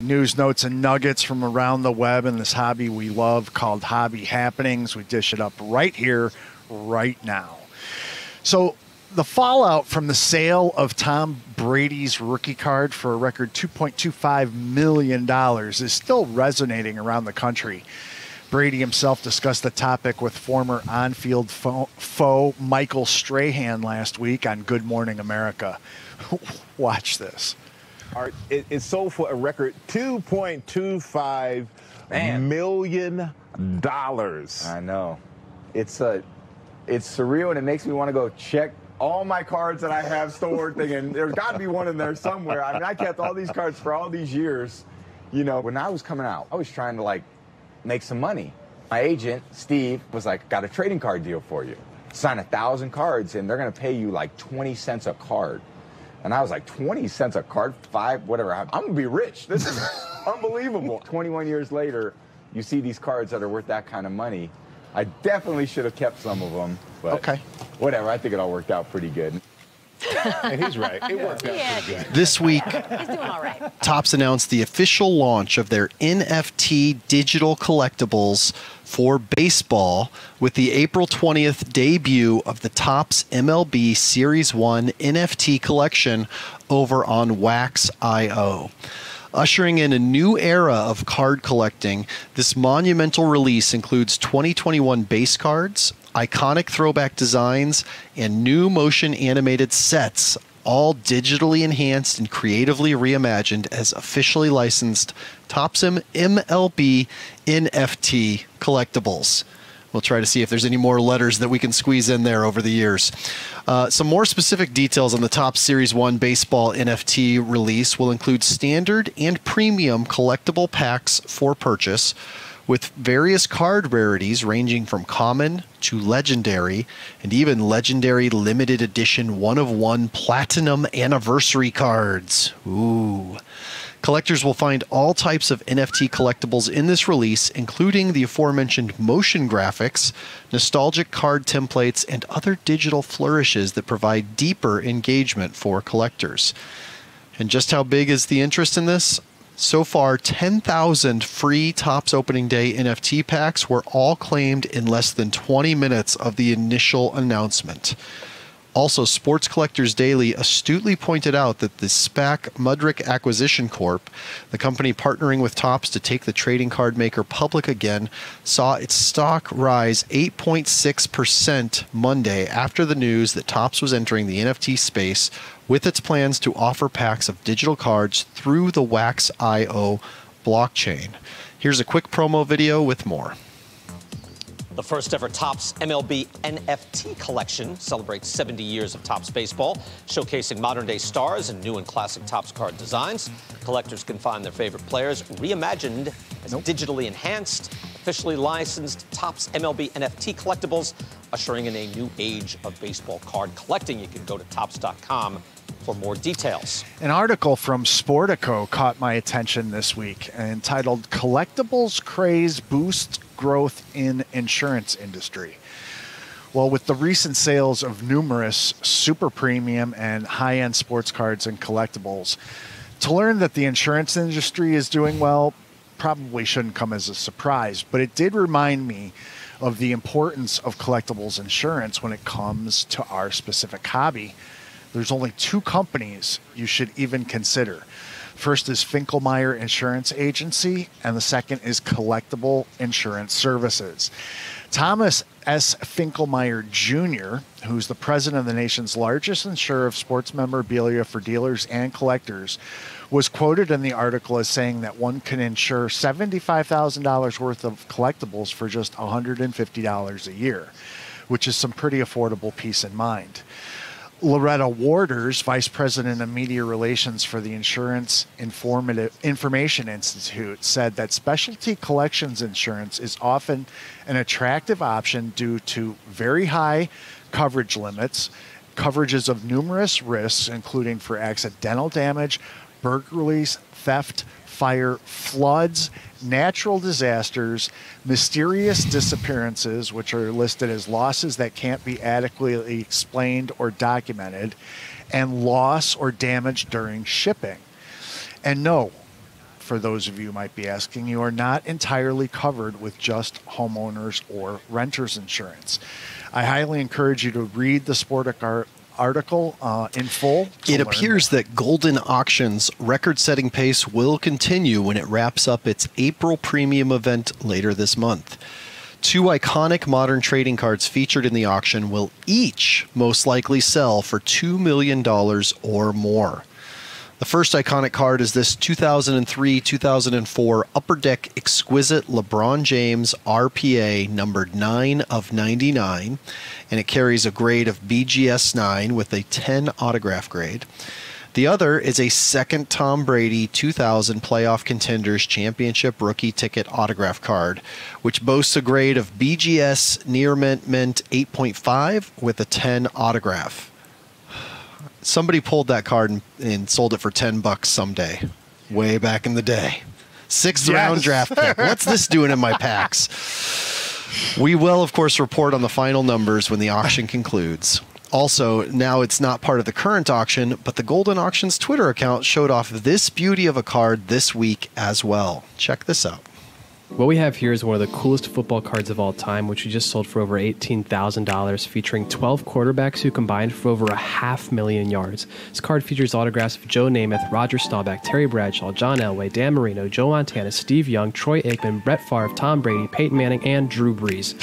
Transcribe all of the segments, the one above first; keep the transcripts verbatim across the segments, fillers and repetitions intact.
News, notes, and nuggets from around the web and this hobby we love called Hobby Happenings. We dish it up right here, right now. So the fallout from the sale of Tom Brady's rookie card for a record two point two five million dollars is still resonating around the country. Brady himself discussed the topic with former on-field fo- foe Michael Strahan last week on Good Morning America. Watch this. Art, it, it sold for a record two point two five million dollars. I know. It's a, it's surreal, and it makes me want to go check all my cards that I have stored, thinking there's got to be one in there somewhere. I mean, I kept all these cards for all these years. You know, when I was coming out, I was trying to, like, make some money. My agent, Steve, was like, got a trading card deal for you. Sign a thousand cards, and they're going to pay you, like, twenty cents a card. And I was like, twenty cents a card, five, whatever. I'm going to be rich. This is unbelievable. twenty-one years later, you see these cards that are worth that kind of money. I definitely should have kept some of them. But okay. Whatever. I think it all worked out pretty good. And he's right. It worked out Yeah. pretty good. This week, He's doing all right. Topps announced the official launch of their N F T digital collectibles for baseball with the April twentieth debut of the Topps M L B Series one N F T collection over on wax dot i o. Ushering in a new era of card collecting, this monumental release includes twenty twenty-one base cards, iconic throwback designs, and new motion animated sets, all digitally enhanced and creatively reimagined as officially licensed Topps M L B N F T collectibles. We'll try to see if there's any more letters that we can squeeze in there over the years. Uh, some more specific details on the Topps Series one Baseball N F T release will include standard and premium collectible packs for purchase, with various card rarities ranging from common to legendary, and even legendary limited edition one-of-one platinum anniversary cards. Ooh. Collectors will find all types of N F T collectibles in this release, including the aforementioned motion graphics, nostalgic card templates, and other digital flourishes that provide deeper engagement for collectors. And just how big is the interest in this? So far, ten thousand free Topps Opening Day N F T packs were all claimed in less than twenty minutes of the initial announcement. Also, Sports Collectors Daily astutely pointed out that the SPAC Mudrick Acquisition Corp, the company partnering with Topps to take the trading card maker public again, saw its stock rise eight point six percent Monday after the news that Topps was entering the N F T space with its plans to offer packs of digital cards through the wax dot i o blockchain. Here's a quick promo video with more. The first ever Topps M L B N F T collection celebrates seventy years of Topps baseball, showcasing modern-day stars and new and classic Topps card designs. Collectors can find their favorite players reimagined as nope. digitally enhanced, officially licensed Topps M L B N F T collectibles, ushering in a new age of baseball card collecting. You can go to Topps dot com for more details. An article from Sportico caught my attention this week, entitled "Collectibles Craze Boosts Growth in Insurance Industry." Well, with the recent sales of numerous super premium and high-end sports cards and collectibles, to learn that the insurance industry is doing well probably shouldn't come as a surprise, but it did remind me of the importance of collectibles insurance when it comes to our specific hobby. There's only two companies you should even consider. First is Finkelmeyer Insurance Agency, and the second is Collectible Insurance Services. Thomas S. Finkelmeyer Junior, who's the president of the nation's largest insurer of sports memorabilia for dealers and collectors, was quoted in the article as saying that one can insure seventy-five thousand dollars worth of collectibles for just one hundred fifty dollars a year, which is some pretty affordable peace of mind. Loretta Warders, Vice President of Media Relations for the Insurance Informative Information Institute, said that specialty collections insurance is often an attractive option due to very high coverage limits, coverages of numerous risks, including for accidental damage, burglaries, theft, fire, floods, natural disasters, mysterious disappearances, which are listed as losses that can't be adequately explained or documented, and loss or damage during shipping. And no, for those of you who might be asking, you are not entirely covered with just homeowners or renters insurance. I highly encourage you to read the Sportic article uh, in full. It appears that Golden Auction's record-setting pace will continue when it wraps up its April premium event later this month. Two iconic modern trading cards featured in the auction will each most likely sell for two million dollars or more. The first iconic card is this two thousand three two thousand four Upper Deck Exquisite LeBron James R P A numbered nine of ninety-nine, and it carries a grade of B G S nine with a ten autograph grade. The other is a second Tom Brady two thousand Playoff Contenders Championship Rookie Ticket autograph card, which boasts a grade of B G S Near Mint Mint eight point five with a ten autograph. Somebody pulled that card and, and sold it for ten bucks someday, way back in the day. Sixth yes. round draft pick. What's this doing in my packs? We will, of course, report on the final numbers when the auction concludes. Also, now it's not part of the current auction, but the Golden Auction's Twitter account showed off this beauty of a card this week as well. Check this out. What we have here is one of the coolest football cards of all time, which we just sold for over eighteen thousand dollars, featuring twelve quarterbacks who combined for over a half million yards. This card features autographs of Joe Namath, Roger Staubach, Terry Bradshaw, John Elway, Dan Marino, Joe Montana, Steve Young, Troy Aikman, Brett Favre, Tom Brady, Peyton Manning, and Drew Brees.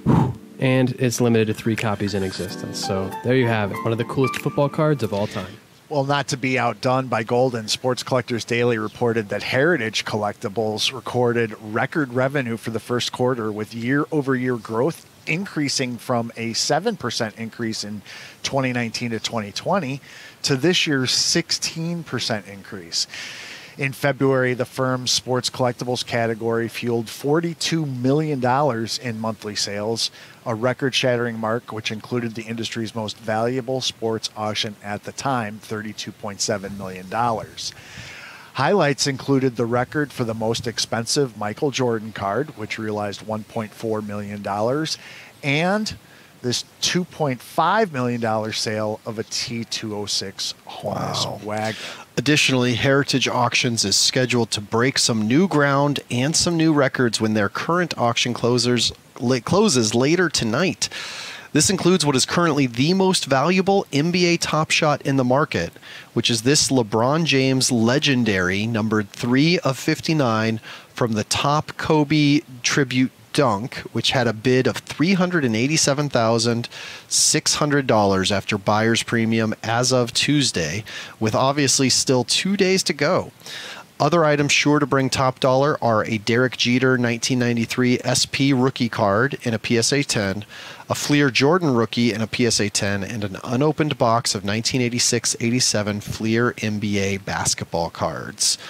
And it's limited to three copies in existence. So there you have it, one of the coolest football cards of all time. Well, not to be outdone by Golden, Sports Collectors Daily reported that Heritage Collectibles recorded record revenue for the first quarter, with year-over-year growth increasing from a seven percent increase in twenty nineteen to twenty twenty to this year's sixteen percent increase. In February, the firm's sports collectibles category fueled forty-two million dollars in monthly sales, a record-shattering mark which included the industry's most valuable sports auction at the time, thirty-two point seven million dollars. Highlights included the record for the most expensive Michael Jordan card, which realized one point four million dollars, and this two point five million dollars sale of a T two oh six Honus wow. wagon. Additionally, Heritage Auctions is scheduled to break some new ground and some new records when their current auction closers, closes later tonight. This includes what is currently the most valuable N B A Top Shot in the market, which is this LeBron James Legendary numbered three of fifty-nine from the Top Kobe Tribute Dunk, which had a bid of three hundred eighty-seven thousand six hundred dollars after buyer's premium as of Tuesday, with obviously still two days to go. Other items sure to bring top dollar are a Derek Jeter nineteen ninety-three S P rookie card in a P S A ten, a Fleer Jordan rookie in a P S A ten, and an unopened box of nineteen eighty-six eighty-seven Fleer N B A basketball cards.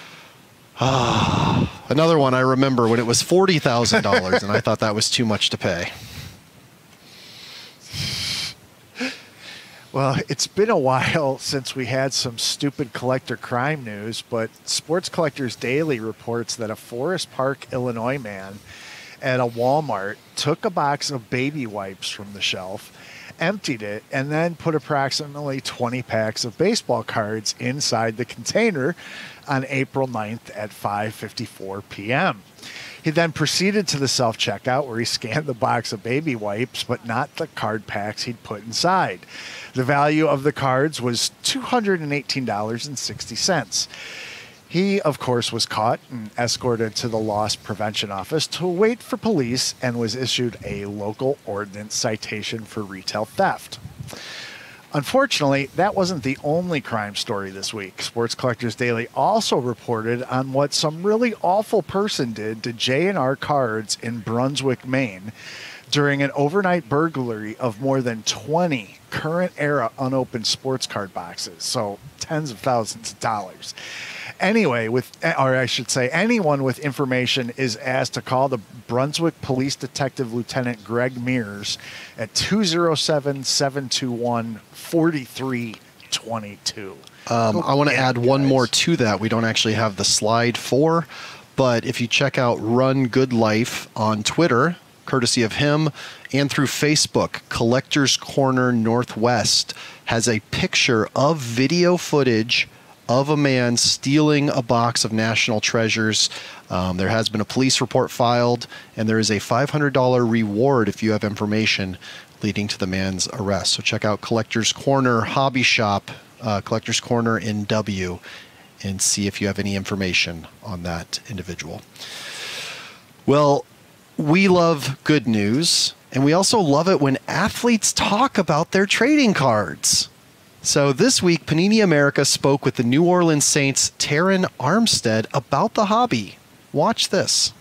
Ah, another one I remember when it was forty thousand dollars, and I thought that was too much to pay. Well, it's been a while since we had some stupid collector crime news, but Sports Collectors Daily reports that a Forest Park, Illinois man at a Walmart took a box of baby wipes from the shelf, emptied it, and then put approximately twenty packs of baseball cards inside the container on April ninth at five fifty-four p m He then proceeded to the self-checkout where he scanned the box of baby wipes, but not the card packs he'd put inside. The value of the cards was two hundred eighteen dollars and sixty cents. He, of course, was caught and escorted to the loss prevention office to wait for police and was issued a local ordinance citation for retail theft. Unfortunately, that wasn't the only crime story this week. Sports Collectors Daily also reported on what some really awful person did to J and R Cards in Brunswick, Maine, during an overnight burglary of more than twenty current-era unopened sports card boxes, so tens of thousands of dollars. Anyway, with, or I should say, anyone with information is asked to call the Brunswick Police Detective Lieutenant Greg Mears at two oh seven, seven two one, four three two two. Um, I want to add guys. one more to that. We don't actually have the slide for, but if you check out Run Good Life on Twitter, courtesy of him, and through Facebook, Collectors Corner Northwest has a picture of video footage of a man stealing a box of national treasures. Um, there has been a police report filed, and there is a five hundred dollars reward if you have information leading to the man's arrest. So check out Collector's Corner Hobby Shop, uh, Collector's Corner in W, and see if you have any information on that individual. Well, we love good news, and we also love it when athletes talk about their trading cards. So this week, Panini America spoke with the New Orleans Saints' Terran Armstead about the hobby. Watch this.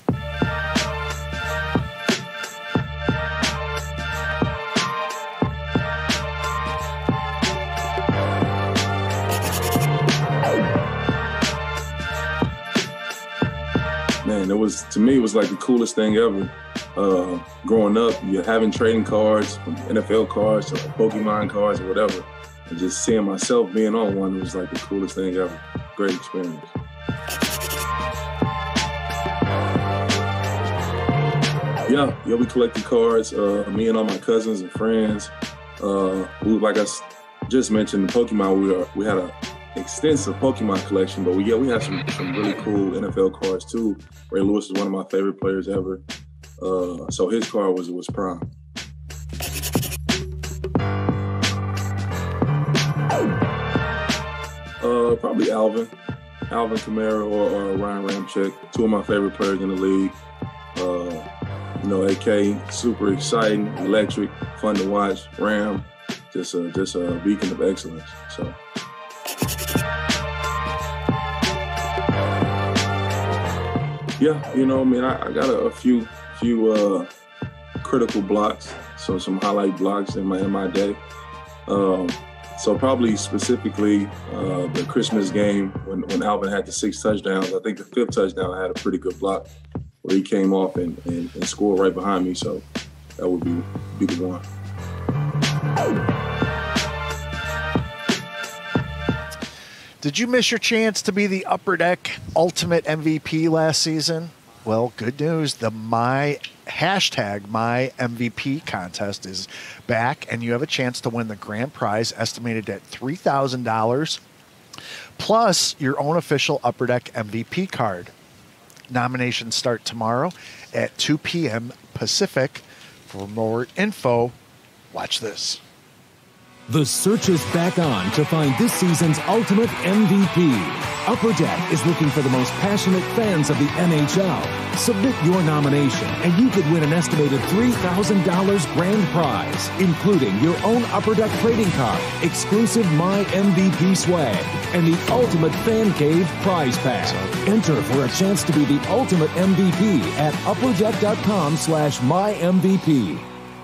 Man, it was, to me, it was like the coolest thing ever. Uh, growing up, you're having trading cards, from N F L cards to Pokemon cards or whatever. And just seeing myself being on one was like the coolest thing ever. Great experience. Yeah, yeah, we collected cards. Uh, me and all my cousins and friends. Uh, we, like I just mentioned, the Pokemon. We are, we had an extensive Pokemon collection, but we, yeah, we had some, some really cool N F L cards too. Ray Lewis is one of my favorite players ever. Uh, so his card was was prime. Uh, probably Alvin, Alvin Kamara or, or Ryan Ramczyk, two of my favorite players in the league. Uh, you know, A K, super exciting, electric, fun to watch. Ram, just a, just a beacon of excellence. So. Yeah, you know, I mean, I, I got a, a few, few uh, critical blocks, so some highlight blocks in my in my day. Um, So probably specifically uh, the Christmas game when, when Alvin had the six touchdowns. I think the fifth touchdown I had a pretty good block where he came off and, and, and scored right behind me. So that would be, be the one. Did you miss your chance to be the Upper Deck Ultimate M V P last season? Well, good news. The My hashtag My M V P contest is back, and you have a chance to win the grand prize estimated at three thousand dollars, plus your own official Upper Deck M V P card. Nominations start tomorrow at two p m Pacific. For more info, watch this. The search is back on to find this season's ultimate M V P. Upper Deck is looking for the most passionate fans of the N H L. Submit your nomination, and you could win an estimated three thousand dollars grand prize, including your own Upper Deck trading card, exclusive My M V P swag, and the ultimate fan cave prize pack. Enter for a chance to be the ultimate M V P at upperdeck.com slash my MVP.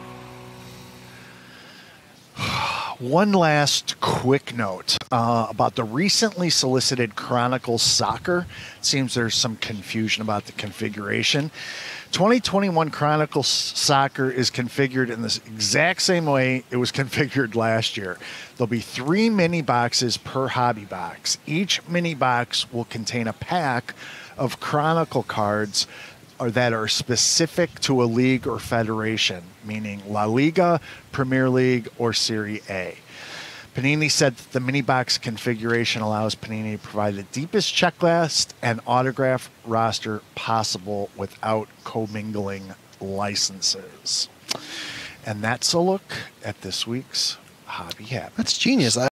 One last quick note uh, about the recently solicited Chronicles Soccer. It seems there's some confusion about the configuration. twenty twenty-one Chronicles Soccer is configured in the exact same way it was configured last year. There'll be three mini boxes per hobby box. Each mini box will contain a pack of Chronicle cards or that are specific to a league or federation, meaning La Liga, Premier League, or Serie A. Panini said that the mini box configuration allows Panini to provide the deepest checklist and autograph roster possible without commingling licenses. And that's a look at this week's Hobby Habit. That's genius.